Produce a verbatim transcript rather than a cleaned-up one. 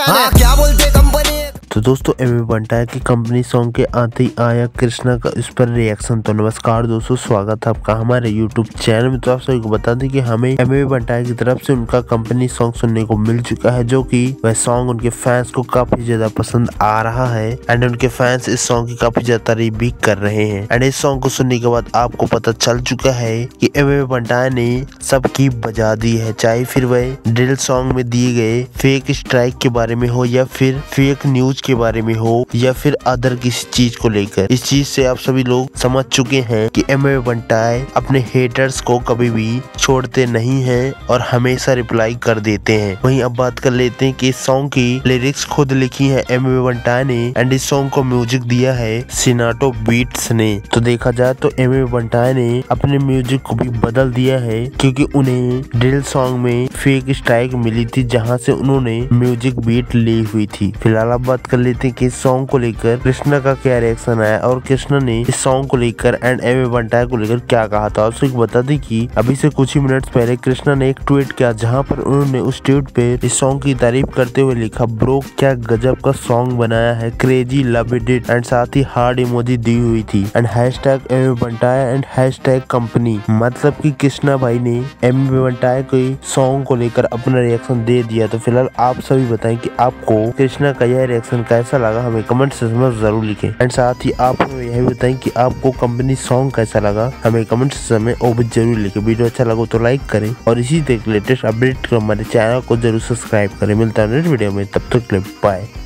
हाँ, क्या बोलते कंपनी। तो दोस्तों एम ए बंटाया की कंपनी सॉन्ग के आते ही आया कृष्णा का इस पर रिएक्शन। तो नमस्कार दोस्तों, स्वागत है आपका हमारे यूट्यूब चैनल में। तो आप सभी को बता दें कि हमें एम ए बंटाया की तरफ से उनका कंपनी सॉन्ग सुनने को मिल चुका है, जो कि वह सॉन्ग उनके फैंस को काफी ज्यादा पसंद आ रहा है एंड उनके फैंस इस सॉन्ग की काफी ज्यादा तारीफ भी कर रहे हैं। एंड इस सॉन्ग को सुनने के बाद आपको पता चल चुका है कि एम ए बंटाया ने सबकी बजा दी है, चाहे फिर वह ड्रिल सॉन्ग में दिए गए फेक स्ट्राइक के बारे में हो या फिर फेक न्यूज के बारे में हो या फिर अदर किसी चीज को लेकर। इस चीज से आप सभी लोग समझ चुके हैं कि एम ए बंटाया अपने हेटर्स को कभी भी छोड़ते नहीं हैं और हमेशा रिप्लाई कर देते हैं। वहीं अब बात कर लेते हैं कि इस सॉन्ग की लिरिक्स खुद लिखी है एम ए बंटाया ने एंड इस सॉन्ग को म्यूजिक दिया है सिनाटो बीट्स ने। तो देखा जाए तो एम ए बंटाया ने अपने म्यूजिक को भी बदल दिया है, क्योंकि उन्हें ड्रिल सॉन्ग में फेक स्ट्राइक मिली थी जहां से उन्होंने म्यूजिक बीट ली हुई थी। फिलहाल अब बात कर लेते हैं कि इस सॉन्ग को लेकर कृष्णा का क्या रिएक्शन आया और कृष्णा ने इस सॉन्ग को लेकर एंड एम ए बंटाया को लेकर क्या कहा था। आपको बता दें कि अभी से कुछ ही मिनट पहले कृष्णा ने एक ट्वीट किया, जहां पर उन्होंने उस ट्वीट पे इस सॉन्ग की तारीफ करते हुए लिखा, ब्रो क्या गजब का सॉन्ग बनाया है, क्रेजी लव इट एंड साथ ही हार्ड इमोजी दी हुई थी एंड हैशटैग एम ए बंटाया एंड हैशटैग कंपनी। मतलब कि कृष्णा भाई ने एम ए बंटाया के सॉन्ग को लेकर अपना रिएक्शन दे दिया। तो फिलहाल आप सभी बताएं कि आपको कृष्णा का यह रिएक्शन कैसा लगा, हमें कमेंट सेक्शन में जरूर लिखें एंड साथ ही आप हमें यह भी बताएं कि आपको कंपनी सॉन्ग कैसा लगा, हमें कमेंट सेक्शन में वो भी जरूर लिखें। वीडियो अच्छा लगा तो लाइक करें और इसी तरह लेटेस्ट अपडेट को हमारे चैनल को जरूर सब्सक्राइब करें। मिलता है नेक्स्ट वीडियो में, तब तक के लिए बाय।